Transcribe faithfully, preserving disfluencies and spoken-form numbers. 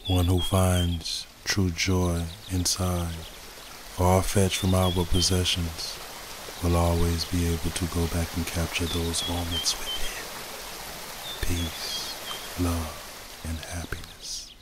One who finds true joy inside, far-fetched from our possessions, will always be able to go back and capture those moments within. Peace, love, and happiness.